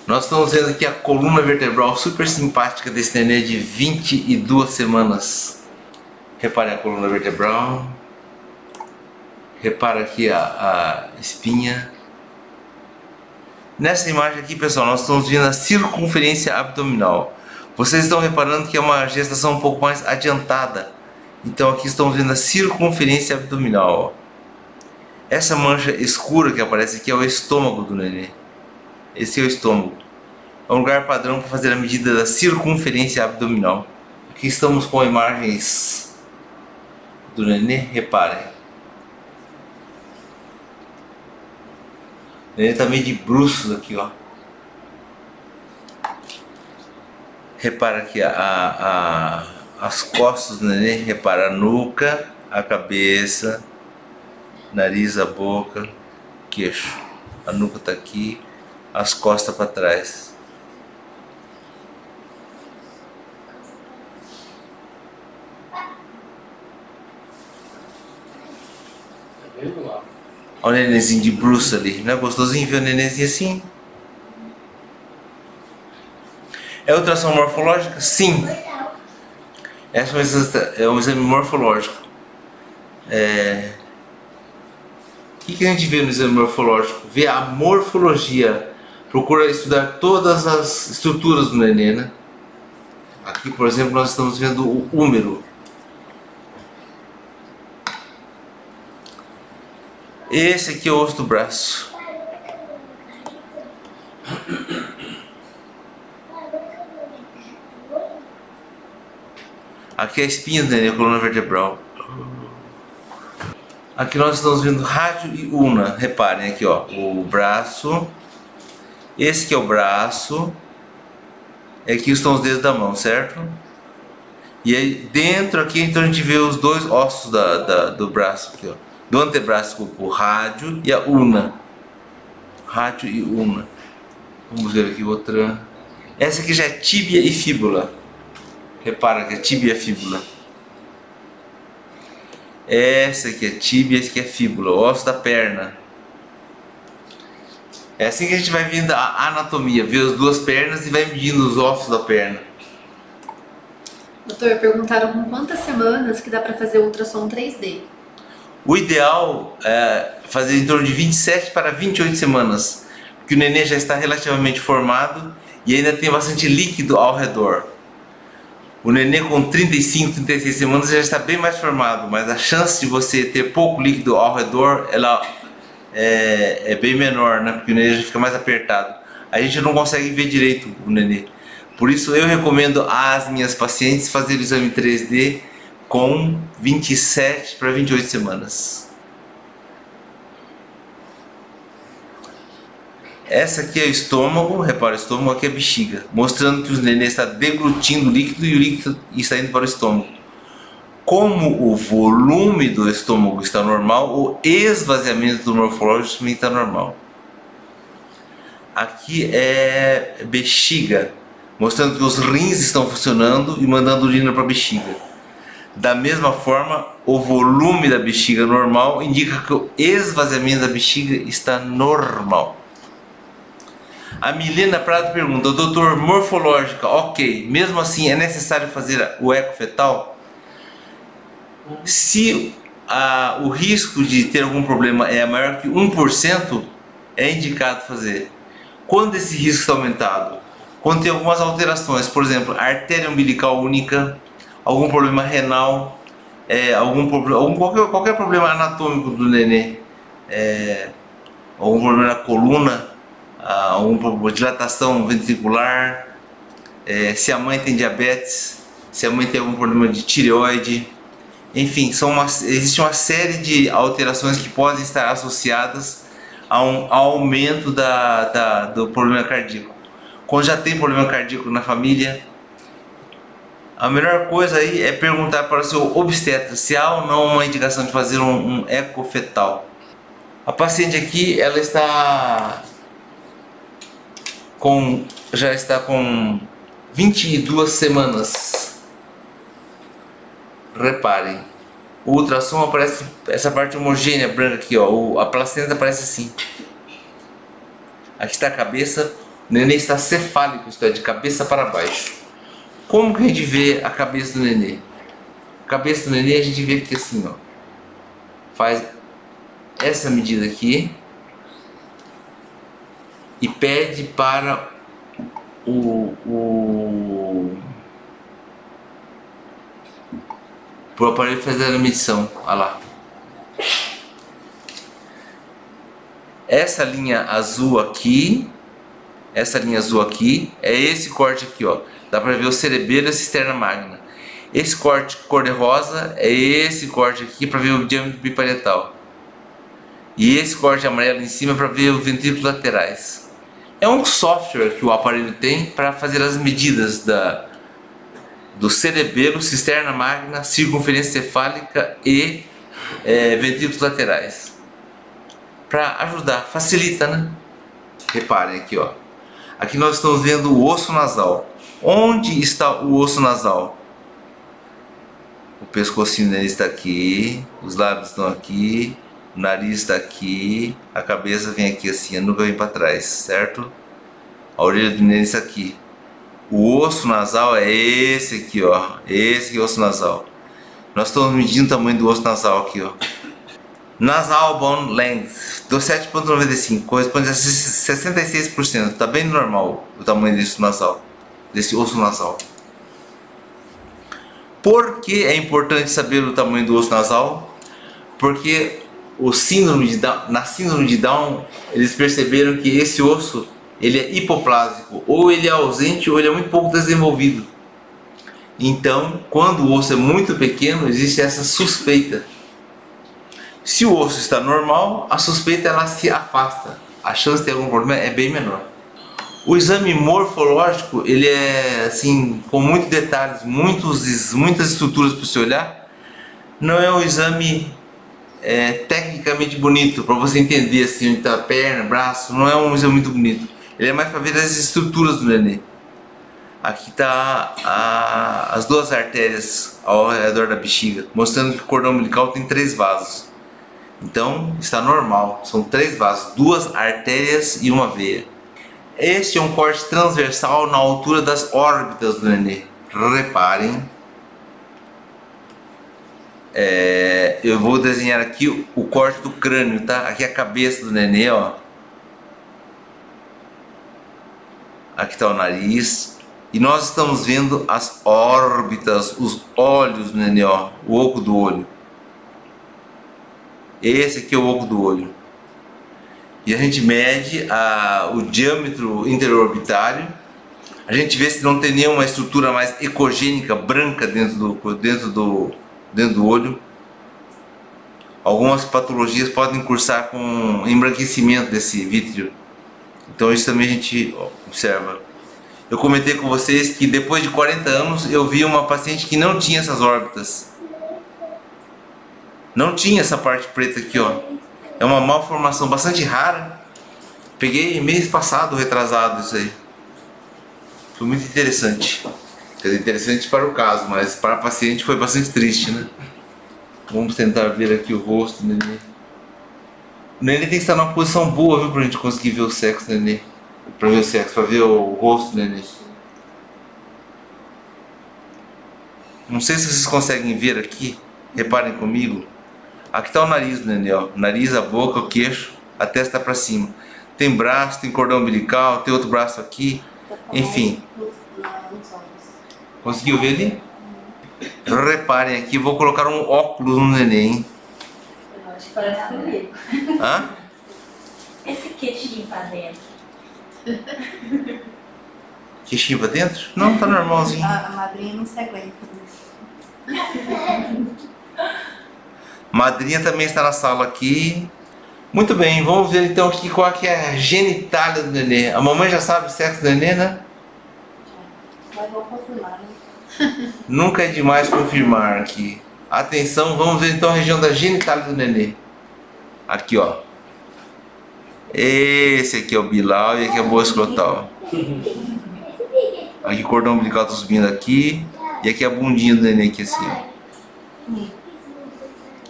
Nós estamos vendo aqui a coluna vertebral super simpática desse nenê de 22 semanas. Repare a coluna vertebral. Repara aqui a espinha. Nessa imagem aqui, pessoal, nós estamos vendo a circunferência abdominal. Vocês estão reparando que é uma gestação um pouco mais adiantada. Então aqui estamos vendo a circunferência abdominal. Ó. Essa mancha escura que aparece aqui é o estômago do nenê. Esse é o estômago. É um lugar padrão para fazer a medida da circunferência abdominal. Aqui estamos com imagens do nenê, reparem. O nenê está meio de bruços aqui, ó. Repara aqui as costas do nenê, repara a nuca, a cabeça, nariz, a boca, queixo. A nuca está aqui, as costas para trás. Olha o nenenzinho de bruço ali, não é gostosinho ver o nenenzinho assim? É ultrassom morfológica? Sim. Essa é um exame morfológico. O que a gente vê no exame morfológico? Vê a morfologia. Procura estudar todas as estruturas do nenê, né? Aqui, por exemplo, nós estamos vendo o úmero. Esse aqui é o osso do braço. Aqui é a espinha do nenê, a coluna vertebral. Aqui nós estamos vendo rádio e ulna. Reparem aqui, ó, o braço. Esse que é o braço. Aqui estão os dedos da mão, certo? E aí dentro aqui então a gente vê os dois ossos do braço aqui, ó. Do antebraço, o rádio e a ulna. Rádio e ulna. Vamos ver aqui outra. Essa aqui já é tíbia e fíbula. Repara que é tíbia e fíbula. Essa aqui é tíbia, essa aqui é fíbula, o osso da perna. É assim que a gente vai vendo a anatomia, vê as duas pernas e vai medindo os ossos da perna. Doutor, perguntaram com quantas semanas que dá para fazer ultrassom 3D? O ideal é fazer em torno de 27 para 28 semanas, porque o nenê já está relativamente formado e ainda tem bastante líquido ao redor. O nenê com 35, 36 semanas já está bem mais formado, mas a chance de você ter pouco líquido ao redor ela é bem menor, né? Porque o nenê já fica mais apertado. A gente não consegue ver direito o nenê. Por isso eu recomendo às minhas pacientes fazer o exame 3D com 27 para 28 semanas. Essa aqui é o estômago, repara, o estômago aqui é a bexiga, mostrando que o nenê está deglutindo o líquido e o líquido está indo para o estômago. Como o volume do estômago está normal, o esvaziamento do morfológico também está normal. Aqui é bexiga, mostrando que os rins estão funcionando e mandando urina para a bexiga. Da mesma forma, o volume da bexiga normal indica que o esvaziamento da bexiga está normal. A Milena Prado pergunta: doutor, morfológica, ok, mesmo assim é necessário fazer o eco fetal? Se o risco de ter algum problema é maior que 1%, é indicado fazer. Quando esse risco está aumentado? Quando tem algumas alterações, por exemplo, artéria umbilical única, algum problema renal, qualquer problema anatômico do nenê, algum problema na coluna, algum problema de dilatação ventricular, se a mãe tem diabetes, se a mãe tem algum problema de tireoide, enfim, existe uma série de alterações que podem estar associadas a um aumento do problema cardíaco. Quando já tem problema cardíaco na família, a melhor coisa aí é perguntar para o seu obstetra se há ou não uma indicação de fazer um eco fetal. A paciente aqui, ela já está com 22 semanas. Reparem, o ultrassom aparece essa parte homogênea branca aqui, ó, a placenta aparece assim. Aqui está a cabeça, O nenê está cefálico, isto é, de cabeça para baixo. Como que a gente vê a cabeça do nenê? A cabeça do nenê a gente vê aqui assim, ó. Faz essa medida aqui e pede para pro aparelho fazer a medição. Olha lá. Essa linha azul aqui, é esse corte aqui, ó. Dá para ver o cerebelo e a cisterna magna. Esse corte cor-de-rosa é esse corte aqui para ver o diâmetro biparietal. E esse corte amarelo em cima para ver os ventrículos laterais. É um software que o aparelho tem para fazer as medidas do cerebelo, cisterna magna, circunferência cefálica e ventrículos laterais. Para ajudar, facilita, né? Reparem aqui, ó. Aqui nós estamos vendo o osso nasal. Onde está o osso nasal? O pescocinho dele está aqui, os lábios estão aqui, o nariz está aqui, a cabeça vem aqui assim, a nuca vem para trás, certo? A orelha do neném está aqui. O osso nasal é esse aqui, ó. Esse aqui é o osso nasal. Nós estamos medindo o tamanho do osso nasal aqui, ó. Nasal bone length do 7,95 corresponde a 66%. Está bem normal o tamanho desse nasal, desse osso nasal. Por que é importante saber o tamanho do osso nasal? Porque na síndrome de Down, eles perceberam que esse osso ele é hipoplásico, ou ele é ausente ou ele é muito pouco desenvolvido. Então, quando o osso é muito pequeno, existe essa suspeita. Se o osso está normal, a suspeita ela se afasta. A chance de ter algum problema é bem menor. O exame morfológico, ele é assim, com muitos detalhes, muitas estruturas para você olhar. Não é um exame tecnicamente bonito, para você entender assim, onde está a perna, braço. Não é um exame muito bonito. Ele é mais para ver as estruturas do nenê. Aqui está as duas artérias ao redor da bexiga, mostrando que o cordão umbilical tem 3 vasos. Então está normal, são 3 vasos, 2 artérias e uma veia. Este é um corte transversal na altura das órbitas do nenê. Reparem. Eu vou desenhar aqui o corte do crânio, tá? Aqui é a cabeça do nenê, ó. Aqui está o nariz. E nós estamos vendo as órbitas, os olhos do nenê, ó. O oco do olho. Esse aqui é o oco do olho. E a gente mede o diâmetro interorbitário. A gente vê se não tem nenhuma estrutura mais ecogênica, branca dentro do olho. Algumas patologias podem cursar com embranquecimento desse vítreo. Então isso também a gente observa. Eu comentei com vocês que depois de 40 anos eu vi uma paciente que não tinha essas órbitas. Não tinha essa parte preta aqui, ó. É uma malformação bastante rara. Peguei mês passado, retrasado, isso aí. Foi muito interessante. Quer dizer, interessante para o caso, mas para a paciente foi bastante triste, né? Vamos tentar ver aqui o rosto do nenê. O nenê tem que estar numa posição boa, viu, pra gente conseguir ver o sexo do nenê. Pra ver o sexo, pra ver o rosto do nenê. Não sei se vocês conseguem ver aqui. Reparem comigo. Aqui está o nariz do nenê, ó. Nariz, a boca, o queixo, a testa para cima. Tem braço, tem cordão umbilical, tem outro braço aqui. Enfim. Conseguiu ver ali? Reparem aqui, vou colocar um óculos no nenê, hein? Eu acho que parece comigo. Hã? Esse queixinho pra dentro. Queixinho pra dentro? Não, tá normalzinho. A madrinha não se aguenta. Madrinha também está na sala aqui. Muito bem, vamos ver então aqui qual que é a genitália do nenê. A mamãe já sabe o sexo do nenê, né? Mas vou confirmar, né? Nunca é demais confirmar aqui. Atenção, vamos ver então a região da genitália do nenê. Aqui, ó. Esse aqui é o bilau e aqui é a boa escrotal. Aqui o cordão umbilical tá subindo aqui. E aqui a bundinha do nenê aqui assim, ó.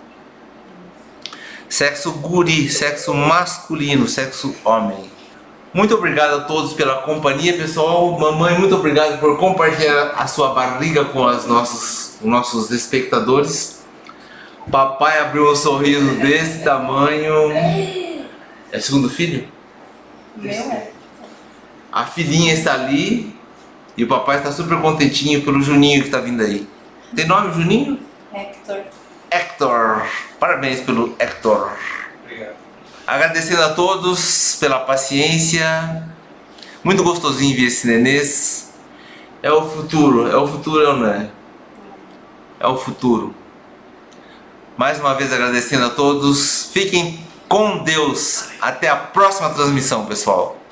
Sexo guri, sexo masculino, sexo homem. Muito obrigado a todos pela companhia, pessoal. Mamãe, muito obrigado por compartilhar a sua barriga com os nossos espectadores. Papai abriu um sorriso desse tamanho. É o segundo filho? Meu é. A filhinha está ali e o papai está super contentinho pelo Juninho que está vindo aí. Tem nome, Juninho? Hector. Hector. Parabéns pelo Hector. Obrigado. Agradecendo a todos pela paciência. Muito gostosinho ver esse nenês. É o futuro, não é? É o futuro. Mais uma vez agradecendo a todos. Fiquem com Deus. Até a próxima transmissão, pessoal.